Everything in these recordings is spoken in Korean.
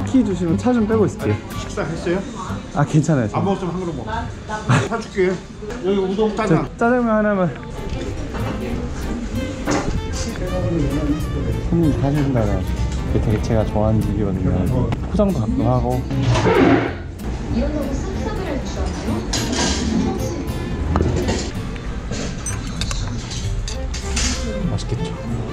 키 주시면 차 좀 빼고 있을게요. 식사했어요? 아 괜찮아요. 안 먹었으면 한 그릇 먹어. 사줄게. 여기 우동 짜장. 짜장면 하나만. 손님 사주신다고 이게 되게 제가 좋아하는 집이거든요. 포장도 가끔 하고. 이혼하고 싹싹을 할 줄 알아요? 맛있겠죠.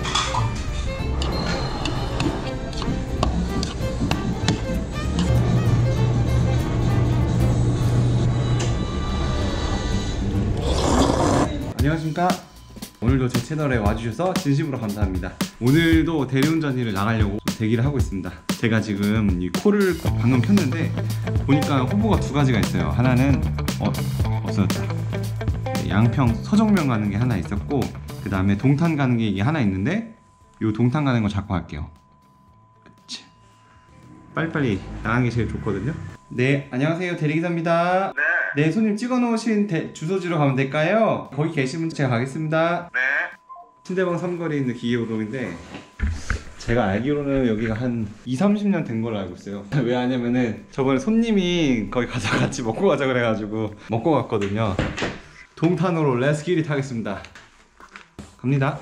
안녕하십니까. 오늘도 제 채널에 와주셔서 진심으로 감사합니다. 오늘도 대리운전 일을 나가려고 대기를 하고 있습니다. 제가 지금 이 콜을 방금 켰는데 보니까 후보가 두 가지가 있어요. 하나는 없어졌다. 양평 서정면 가는 게 하나 있었고, 그 다음에 동탄 가는 게 이게 하나 있는데 요 동탄 가는 거 잡고 갈게요. 그치. 빨리빨리 나가는 게 제일 좋거든요. 네, 안녕하세요. 대리기사입니다. 네, 손님 찍어놓으신 주소지로 가면 될까요? 거기 계시면 제가 가겠습니다. 네. 신대방 삼거리에 있는 기계우동인데 제가 알기로는 여기가 한 20-30년 된 걸로 알고 있어요. 왜 하냐면은 저번에 손님이 거기 가서 같이 먹고 가자 그래가지고 먹고 갔거든요. 동탄으로 렛츠 기릿 하겠습니다. 갑니다.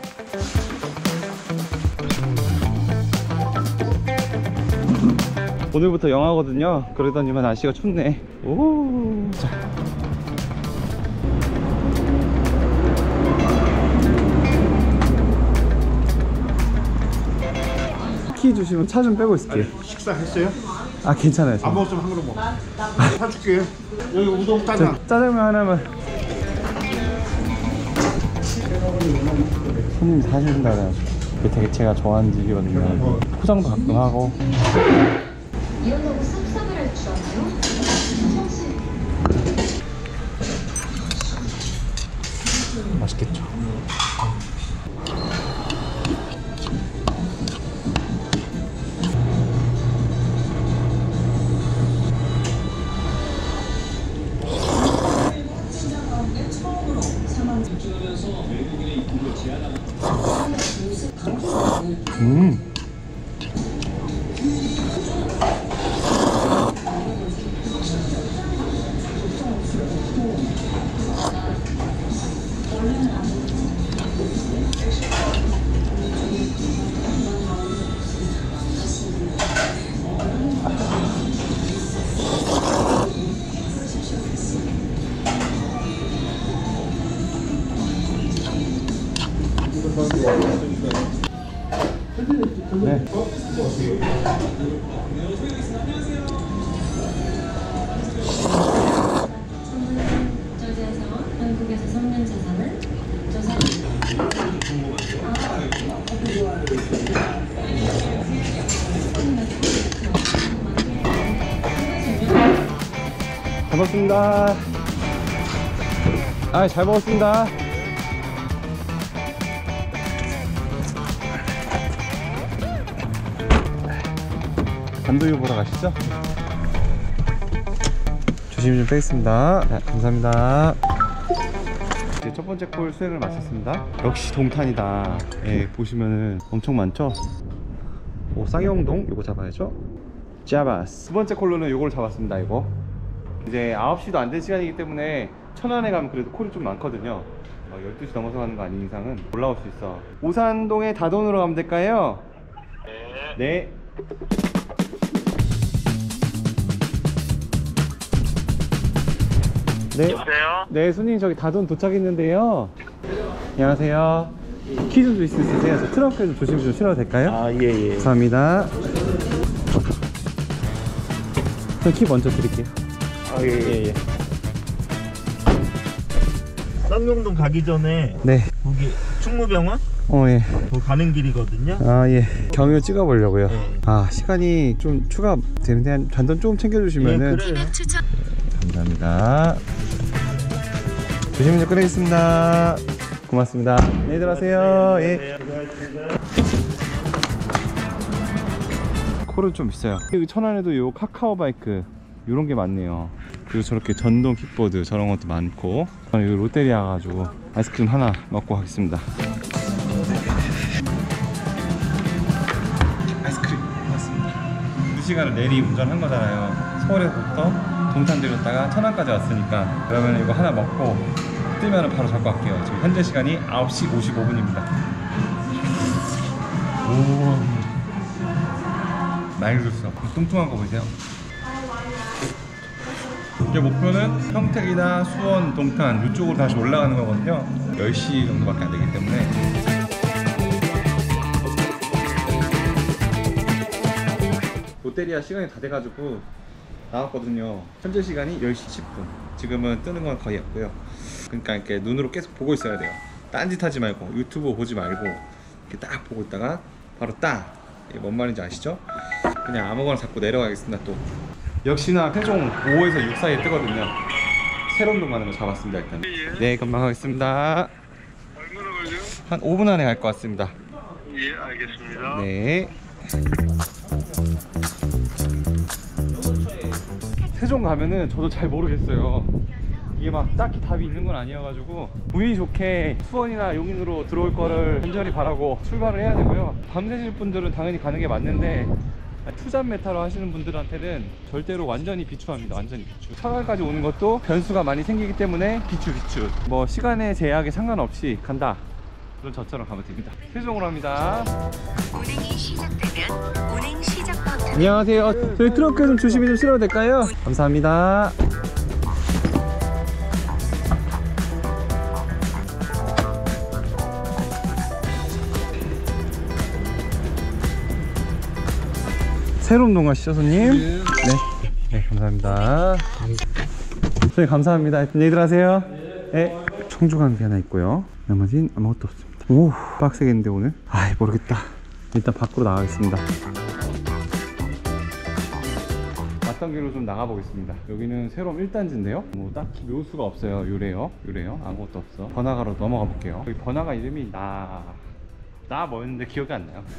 오늘부터 영하거든요. 그러더니만 날씨가 춥네. 오. 자. 키 주시면 차 좀 빼고 있을게요. 식사했어요? 아 괜찮아요. 안 먹었으면 한 그릇 먹어. 사줄게. 여기 우동 짜장. 짜장면 하나만. 손님 사주신다고 이게 되게 제가 좋아하는 집이거든요. 포장도 가끔 하고. 이혼하고 싹싹을 할 줄 알아요? 맛있겠죠. 네. 저자에서 한국에서 3년 자산을 잘 먹었습니다. 아, 잘 먹었습니다. 단도유 보러 가시죠? 조심히 좀 빼겠습니다. 네, 감사합니다. 이제 첫 번째 콜 수행을 마쳤습니다. 역시 동탄이다. 예, 보시면은 엄청 많죠? 오, 쌍용동 요거 잡아야죠. 잡았어. 두 번째 콜로는 요걸 잡았습니다. 이거 이제 9시도 안 된 시간이기 때문에 천안에 가면 그래도 콜이 좀 많거든요. 12시 넘어서 가는 거 아닌 이상은 올라올 수 있어. 오산동에 다돈으로 가면 될까요? 네. 네. 여보세요? 네, 손님 저기 다돈 도착했는데요. 안녕하세요. 키 좀 줄 수 있으세요? 저 트렁크에 좀 조심히 좀 실어도 될까요? 아, 예. 감사합니다. 그럼 키 먼저 드릴게요. 아, 예. 쌍용동 가기 전에 네. 거기 충무병원? 예. 거기 가는 길이거든요. 아, 예. 경유 찍어보려고요. 네. 아, 시간이 좀 추가되는데 한 잔돈 조금 챙겨주시면은. 예, 그래요. 감사합니다. 조심히 좀 끊겠습니다. 고맙습니다. 안녕히 들어가세요. 예. 콜은 좀 비싸요. 여기 천안에도 요 카카오 바이크 요런 게 많네요. 그리고 저렇게 전동 킥보드 저런 것도 많고. 저는 여기 롯데리아 가지고 아이스크림 하나 먹고 가겠습니다. 아이스크림 고맙습니다. 2시간을 내리 운전한 거잖아요. 서울에서부터 동탄 들렸다가 천안까지 왔으니까 그러면 이거 하나 먹고 뜨면 바로 잡고 갈게요. 지금 현재 시간이 9시 55분입니다. 오, 맑았어. 뚱뚱한 거 보세요. 이제 목표는 평택이나 수원, 동탄 이쪽으로 다시 올라가는 거거든요. 10시 정도밖에 안 되기 때문에. 롯데리아 시간이 다 돼가지고 나왔거든요. 현재 시간이 10시 10분. 지금은 뜨는 건 거의 없고요. 그러니까 이렇게 눈으로 계속 보고 있어야 돼요. 딴짓 하지 말고 유튜브 보지 말고 이렇게 딱 보고 있다가 바로 딱. 이게 뭔 말인지 아시죠? 그냥 아무거나 잡고 내려가겠습니다. 또 역시나 세종 5에서 6 사이에 뜨거든요. 새롬동 가는 거 잡았습니다. 일단 네, 금방 하겠습니다. 얼마나 걸려요? 한 5분 안에 갈 것 같습니다. 예, 알겠습니다. 네. 세종 가면은 저도 잘 모르겠어요. 이게 막 딱히 답이 있는 건 아니어가지고 운이 좋게 수원이나 용인으로 들어올 거를 간절히 바라고 출발을 해야 되고요. 밤새실 분들은 당연히 가는 게 맞는데 투잡 메타로 하시는 분들한테는 절대로 완전히 비추합니다. 완전히 비추. 천안까지 오는 것도 변수가 많이 생기기 때문에 비추. 뭐 시간의 제약에 상관없이 간다. 그런 저처럼 가면 됩니다. 세종으로 합니다. 운행이 시작되면 운행 시작 버튼. 안녕하세요. 저희 트렁크 좀 조심히 좀 실어도 될까요? 감사합니다. 새롬동 가시죠, 손님? 네, 감사합니다. 손님 감사합니다. 안녕히 들어가세요. 네. 청주강비 하나 있고요. 나머지는 아무것도 없습니다. 오, 빡세겠는데 오늘? 아이, 모르겠다. 일단 밖으로 나가겠습니다. 왔던 길로 좀 나가보겠습니다. 여기는 새롬 1단지인데요 뭐 딱히 묘수가 없어요. 요래요 아무것도 없어. 번화가로 넘어가 볼게요. 여기 번화가 이름이 나 뭐였는데 기억이 안 나요.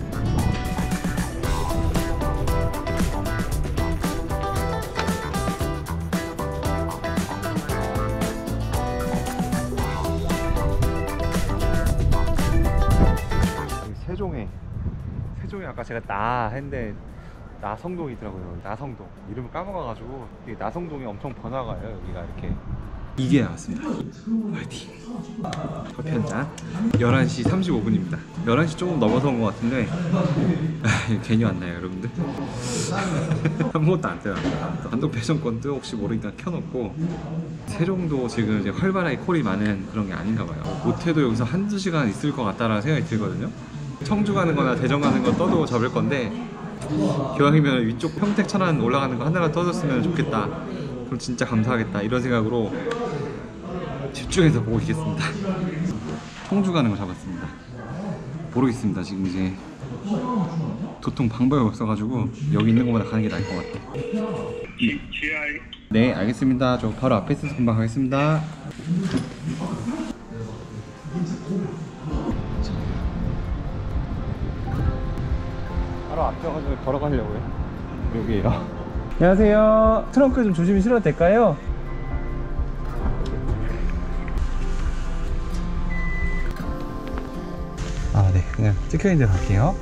세종에 아까 제가 나 했는데 나성동이더라고요. 나성동 이름을 까먹어가지고 나성동이 엄청 번화가예요. 여기가 이렇게 이게 나왔습니다. 화이팅. 커피 한잔. 11시 35분입니다 11시 조금 넘어서 온 것 같은데 괜히 왔나요 여러분들? 아무것도 안 떠요. 단독 배송권도 혹시 모르니까 켜놓고. 세종도 지금 이제 활발하게 콜이 많은 그런 게 아닌가 봐요. 못해도 여기서 한두 시간 있을 것 같다라는 생각이 들거든요. 청주 가는 거나 대전 가는 거 떠도 잡을 건데 기왕이면 위쪽 평택 천안 올라가는 거 하나가 떠졌으면 좋겠다. 그럼 진짜 감사하겠다 이런 생각으로 집중해서 보고 있겠습니다. 청주 가는 거 잡았습니다. 모르겠습니다. 지금 이제 도통 방법이 없어가지고 여기 있는 것보다 가는 게 나을 것 같아요. 네, 알겠습니다. 저 바로 앞에 있어서 금방 가겠습니다. 바로 앞에 가서 걸어가려고요. 여기에요. 안녕하세요. 트렁크 좀 조심히 실어도 될까요? 아, 네. 그냥 찍혀있는 대로 갈게요.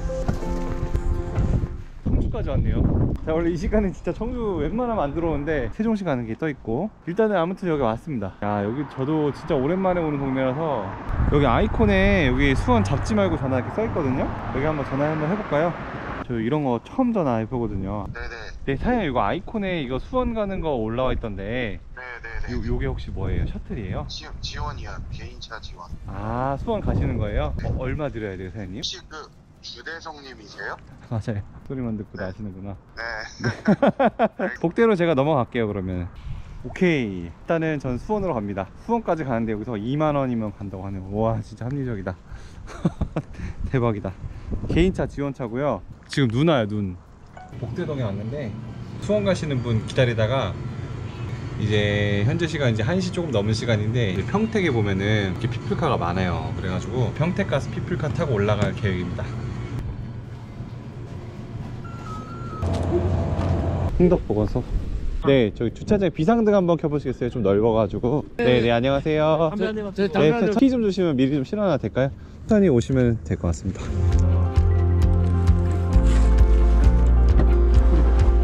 청주까지 왔네요. 자, 원래 이 시간에 진짜 청주 웬만하면 안 들어오는데 세종시 가는 게 떠있고 일단은 아무튼 여기 왔습니다. 야, 여기 저도 진짜 오랜만에 오는 동네라서 여기 아이콘에 여기 수원 잡지 말고 전화 이렇게 써있거든요. 여기 한번 전화 한번 해볼까요? 저 이런 거 처음 전화해보거든요. 네네. 네, 사장님 이거 아이콘에 이거 수원 가는 거 올라와 있던데 네네네. 요게 혹시 뭐예요? 셔틀이에요? 지원이야. 개인차 지원. 아, 수원 가시는 거예요? 얼마 드려야 돼요, 사장님? 혹시 그 주대성님이세요? 맞아요. 소리만 듣고 나시는구나. 네. 복대로 제가 넘어갈게요. 그러면 오케이. 일단은 전 수원으로 갑니다. 수원까지 가는데 여기서 2만원이면 간다고 하네요. 와, 진짜 합리적이다. 대박이다. 개인차 지원차고요. 지금 눈 와요, 눈. 복대동에 왔는데 수원 가시는 분 기다리다가 이제 현재 시간 이제 1시 조금 넘은 시간인데 이제 평택에 보면은 이렇게 피플카가 많아요. 그래가지고 평택 가서 피플카 타고 올라갈 계획입니다. 흥덕보건소. 네, 저기 주차장에 비상등 한번 켜보시겠어요? 좀 넓어가지고. 네, 안녕하세요. 네, 키 좀 주시면 미리 좀 실어놔도 될까요? 천천히 오시면 될 것 같습니다.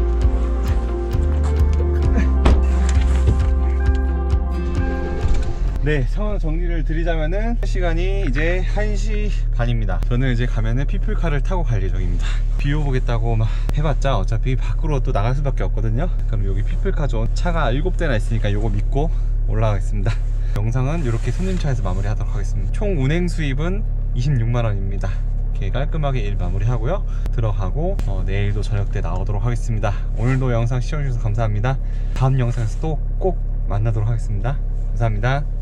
네, 상황 정리를 드리자면은 시간이 이제 1시 반입니다. 저는 이제 가면은 피플카를 타고 갈 예정입니다. 비 오겠다고 막 해봤자 어차피 밖으로 또 나갈 수밖에 없거든요. 그럼 여기 피플카 존 차가 7대나 있으니까 요거 믿고 올라가겠습니다. 영상은 이렇게 손님차에서 마무리하도록 하겠습니다. 총 운행 수입은 26만원입니다. 이렇게 깔끔하게 일 마무리하고요, 들어가고 내일도 저녁 때 나오도록 하겠습니다. 오늘도 영상 시청해주셔서 감사합니다. 다음 영상에서 또 꼭 만나도록 하겠습니다. 감사합니다.